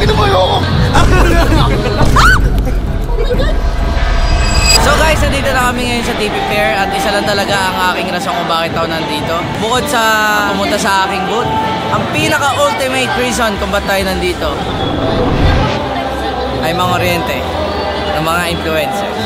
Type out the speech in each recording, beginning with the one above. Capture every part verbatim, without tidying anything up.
ina mo ako. So guys, nandito na kami ngayon sa T V Fair at isa lang talaga ang aking rason kung bakit ako nandito. Bukod sa pumunta sa aking booth, ang pinaka-ultimate reason kung ba't tayo nandito ay mga oriente ng mga influencers.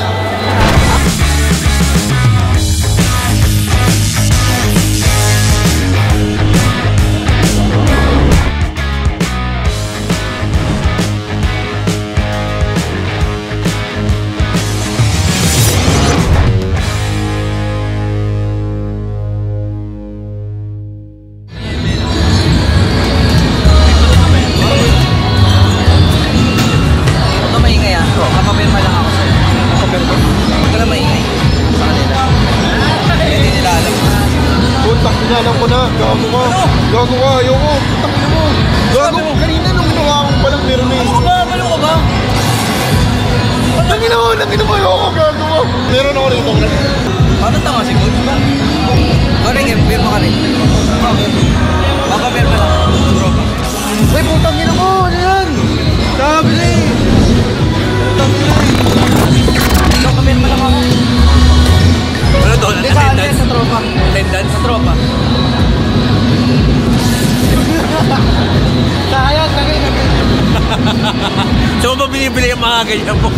Alam ko na, gago ka. Gago ka, ayoko. Tangin mo. Gago mo. Kanina nung ginawa ko palang meron na Ano ba? Malo ka ba? Tangin mo, tangin mo, ayoko. Gago mo. Meron ako rito. Paano tanga si Coach ba? Ikaw rin, pirma ka rin. Baka pirma lang. Uy, putang ina mo. Ano yan? Sabi na eh. Putang ina eh. Baka pirma lang ako. Ano doon? Attendance? Sa tropa. Attendance? Sa tropa. Sayang, tagay na. So ba binibili yung mga ganyan mo?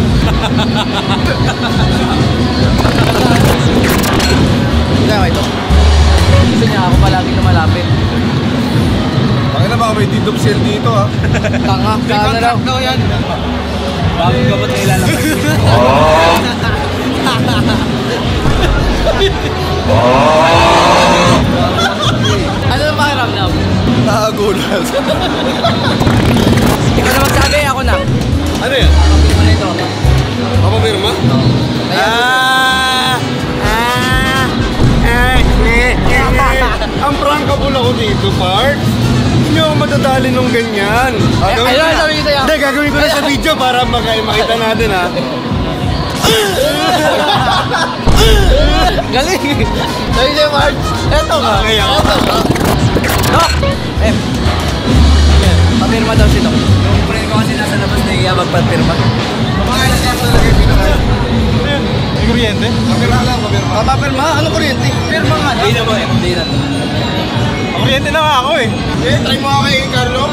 Kaya ito. Gusto niya ako palagi na malapit. Bakit na baka may didop sale dito ha? Tanga. Saan na lang? Daw yan. Bagong gamot na ilalabas. Ano ang pakiramdam? Nakagulat. Ikaw na magsabi, ako na. Ano yan? Papirma na ito. Papapirma? Ah! Ah! Ang prankable ako dito, Part. Hindi ako madadali nung ganyan. Ay, ayun, sabi ko sa'yo. Hindi, gagawin ko na sa video para makita natin ha. Galing! Sabi sa'yo, Mark. Eto ka. Okay, ako. Dok! Eh. Papirma daw si Dok. Yung friend ko kasi nasa labas na iya magpapirma. Pakailan kaya ko talaga yung pinaka. May kuryente? Papirma lang, papirma. Papapirma? Ano kuryente? Pirma nga. Hindi na ba eh. Hindi na. Kuryente na nga ako eh. Eh, try mo ako kay Carlo.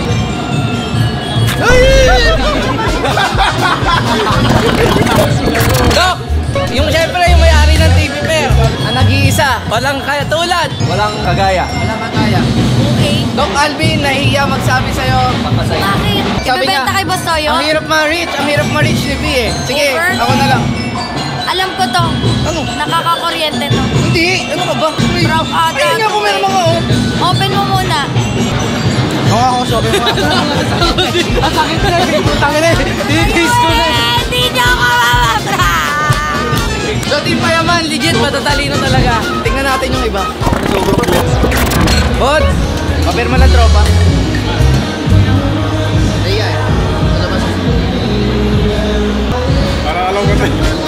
Dok! Yung syempre yung may-ari ng T V Fair na nag-iisa, walang katulad, walang kagaya. Walang kagaya. Okay. Doc Alvin, nahihiya magsabi sa'yo. Papasay. Bakit? Sabi niya, Ibebenta kay Boss Toyo? ang hirap ma-reach, ang hirap ma-reach ni B eh. Sige, Over? ako na lang. Alam ko to. Ano? Nakakakuryente to. Hindi, ano ka ba? Proud ata. Ayun nga po, meron mga oh. Open mo muna. Oo, ako, sabi mo. Ang sakit na eh. Putang ina eh. Titis ko na eh. Hindi niyo ako mamabra. So, Team Payaman, legit, matatalino talaga. Tingnan natin yung iba. Bod, papirma lang tropa. Naiya eh. Malabas. Para alam ko na.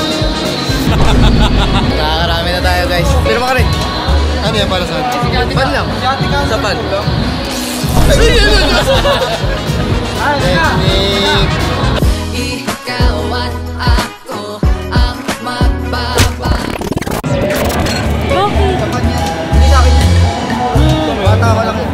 Nakakarami na tayo guys. Pirma ka rin. Ano yan para saan? Pan lang. Sa pan. Technique. Ikaw at ako ang magbabay. Bakit? Hindi sa akin yan. Bata ka lang.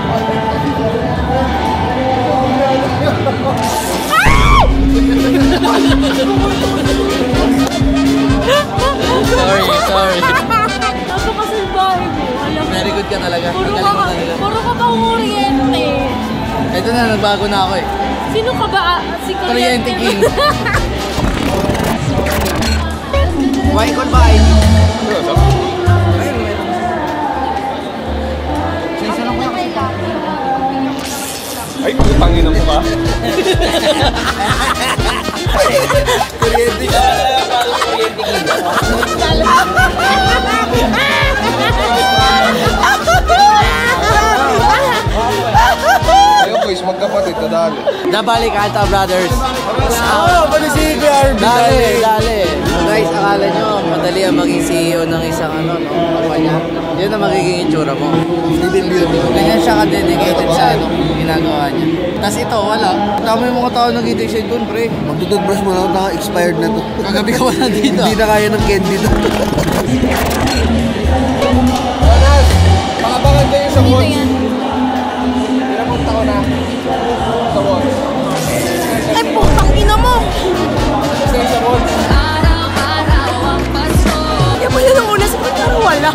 Sorry, sorry. Napakasalbahe mo. Alam mo. Very good ka talaga. Puro ka, Nagkalimutan nila. puro ka pa kuryente. Ito na, nagbago na ako eh. Sino ka ba? Si Kuryente Kuryente King. Why call ba I D? Ayun, meron. Sa isa lang ko kasi pa. Ay, putangin mo ka. Kuryente ka. Kuryente King. Ayun boys, magkapatid, nadali. Nabalik Alta Brothers. Oo, pati si B R B. Dali, dali. So guys, akala nyo, madali ang maging C E O ng isang ano, no, kumpanya. Yun ang magiging itsura mo. Ganyan siya ka-dedicated sa ano, ginagawa niya. tas ito, wala. Tama yung mga tao nag-i-take side doon, pre. Magtututbrush mo lang, naka-expired na to. Kagabi ka wala dito. Hindi na kaya ng candy to. Anas, pangabangan kayo sa Dito watch. yan. Ilang taon na sa watch. Ay, putang ina mo! Stay sa watch. Araw-araw ang paso. Yan mo yun ang una sa pagkara wala.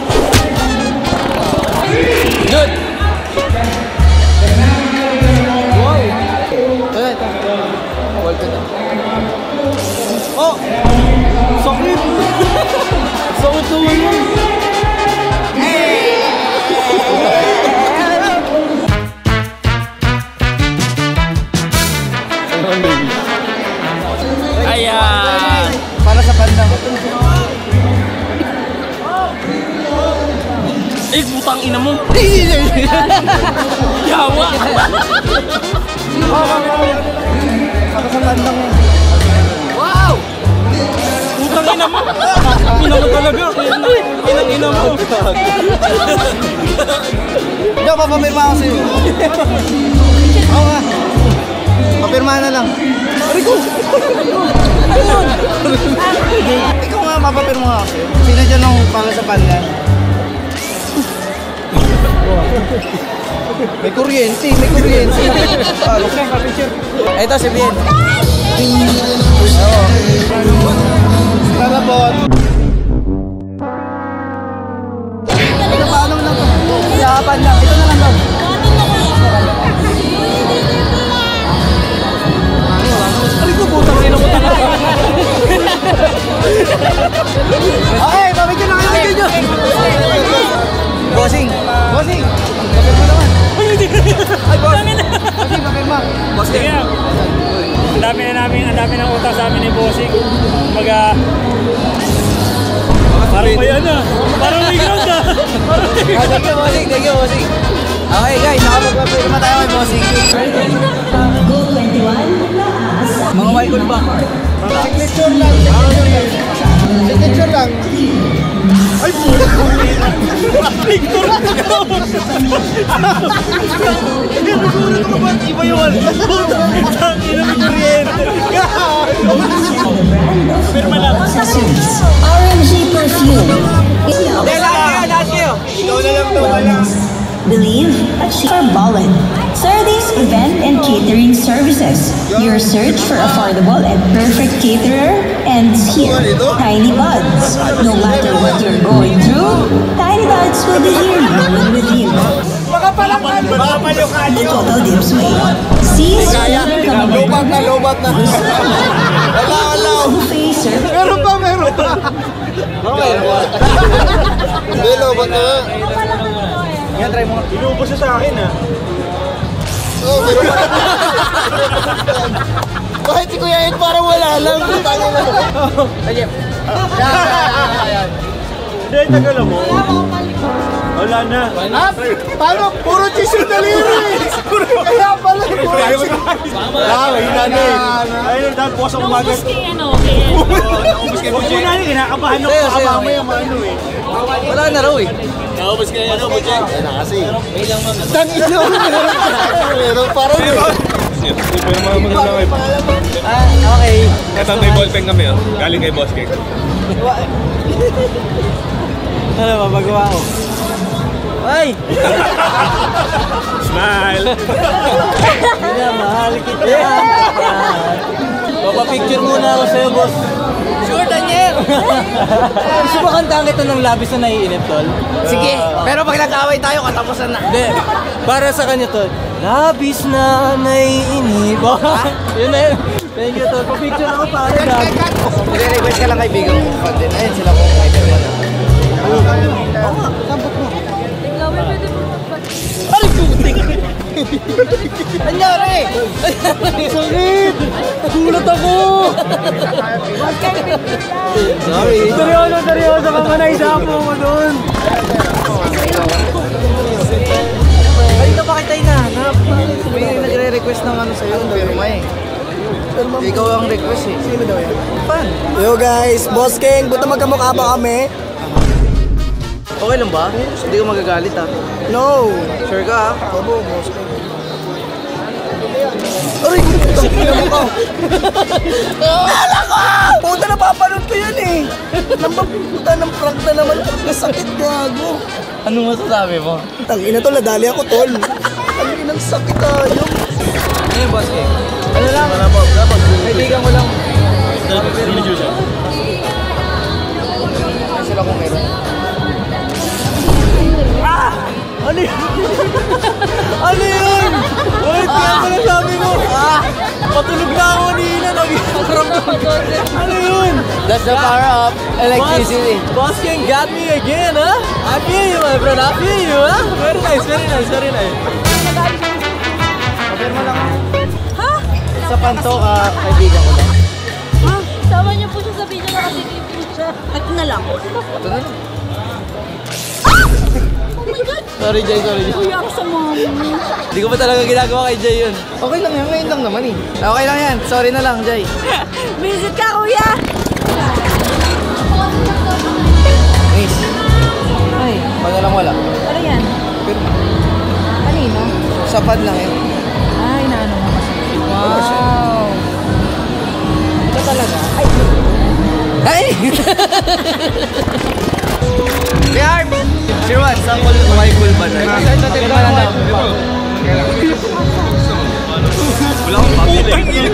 Good! Wow! Ito, ito. Wall ka na. Oh! Sakit! Sakit naman yun! Ayan! Para sa pandang. Eh, putang ina mo! Yawa! Para sa landang mo. Wow! Putang ina mo! Ina mo talaga! Inang ina mo! Hindi, papapirma ako sa'yo. Oo nga. Papirma na lang. Rico! Ayun! Ikaw nga, papapirma ako sa'yo. Sino dyan ang para sa pandan? May kuryente, may kuryente. Ito si Bien. Tara, bot. Ito paano lang to? Yapan lang. Ito na lang daw. Ay ko, putang ina mo talaga. Okay, pabigyan na kayo nyo. Bossing! Bossing! Papirma naman. Ay, boss! Bossing, papirma. Bossing! Ang dami na namin, ang dami ng utang sa amin ni Bossing. Kumbaga, parang may ano, parang may ground ah. Thank you, bossing! Thank you, bossing! Okay, guys, nakapagpapirma tayo kay bossing. Mga Michael ba? Signature lang. Signature lang. Ay, puta! Victor! Nagulat ko ba't iba yun? Putang ina may kuryente. Pirma lang. R M G Perfume. Hindi, lahat kayo, lahat kayo! Ikaw na lang daw wala. Believe for Bollen. Sardi's Event and Catering Services. Your search for affordable and perfect caterer ends here. Tiny Buds. No matter what you're going through, Tiny Buds will be here rolling with you. The Total Dips Way. See Lobat na, lobat na. Wala, wala. Buffet service. Meron pa, meron pa. Hindi, lobat na nga. Yan, try mo. Inubos siya sa akin ah. Oo, meron pa. Bakit si Kuya Ed parang wala lang? Tangin na. Ayep. Yan, yan, yan. Hindi, tagal mo. Wala na. Ah, paano? Puro cheese yung daliri. Kaya pala, puro cheese. Ah, mahina na eh. Ayun, dahil bukas ang umaga. Naubos kay ano, kay Ed. Naubos kayo. Huwag mo na yun, kinakabahan ako. Sayo, Baka sayo. mamaya maano eh. Wala na raw eh. Naubos kayo, ano, Bujay? Ayun na kasi. Tangin na. Meron parang. Ah, okay. Ito may ballpen kami oh. Galing kay Boss Cake. Ano ba, magawa ko? Ay! Smile! Kaya mahal kita. Papapicture muna ako sa'yo, boss. Sure, Daniel! Gusto ba kantaan kita ng labis na naiinip, tol? Sige, pero pag nag-away tayo, katapusan na. Hindi, para sa kanya, tol. Labis na naiinip. Yun na yun. Thank you, tol. Papicture ako pa. Mag-request ka lang kaibigan ko. Ayun sila kung may pirma na. Oo nga, sambot mo. Ikaw, may pwede mo magpag- Ay, putik! Anyari! Sakit! Gulat ako! Sorry. Seryoso, seryoso ka man, naisapo mo doon. Ay, ito pa kita hinahanap. May nagre-request ng ano sa'yo, pirma eh. Ikaw ang request eh. Sino daw yan? Fan. Yo guys, Boss King, buta magkamukha ba kami? Okay lang ba? Hindi ko magagalit ah. No. Sure ka ah? Opo, Boss King. Nala ko! Puta, napapanood ko yan eh. Nambaputa ng prank na naman. Nasakit, gago. Ano masasabi mo? Tangina to, ladali ako, tol. Tangina, sakit tayo. Ano yung boss cake? Ano lang? Kaibigan ko lang. Ay, sila kung meron. Ano yun? Ano yun? Wait, kaya pala sabi mo. Patulog na ako kanina. Ano yun? That's the power of electricity. Boss King got me again, huh? I feel you, my friend. I feel you, huh? Very nice, very nice, very nice. Papirma lang ako. Ha? Sa panto, ah, kaibigan ko lang. Ha? Sama niyo po siya sa video na kasi po siya. Ito na lang. Ito na lang. Oh my God! Sorry, Jay, sorry. Kuya ako sa mom. Hindi ko pa talaga ginagawa kay Jay yun. Okay lang yan, ngayon lang naman eh. Okay lang yan, sorry na lang, Jay. Visit ka, kuya! Miss. Ay, wala lang wala. Ano yan? Pirma. Kanino? Sa pad lang eh. Ay, naano mo kasi. Wow. Ito talaga. Ay! Ay! Kaya, Sir Juan, sample ko may cool ba na? Saan natin ba na Wala akong pamili.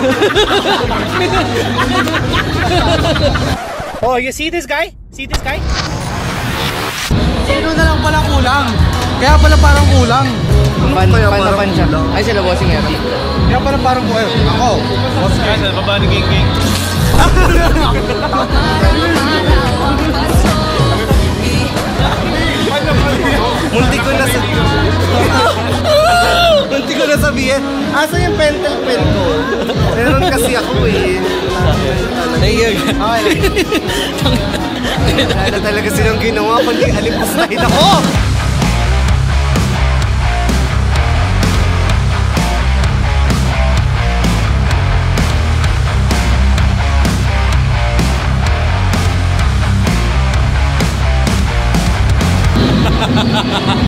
Oh, you see this guy? See this guy? Sino na lang pala kulang? Kaya pala parang kulang. Pan, pan na pan siya. Ay, sila bossing yan. Kaya pala parang ko eh. Ako. Kaya sa baba ni King King. Multi ko na sa... Multi ko na sabihin. Asa yung pentel pen ko? Meron kasi ako eh. Thank you. Okay. Wala na talaga silang ginawa kundi alipustahin ako.